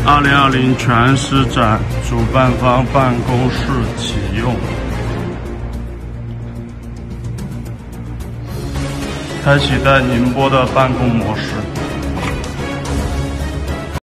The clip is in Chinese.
2020全石展主办方办公室启用，开启在宁波的办公模式。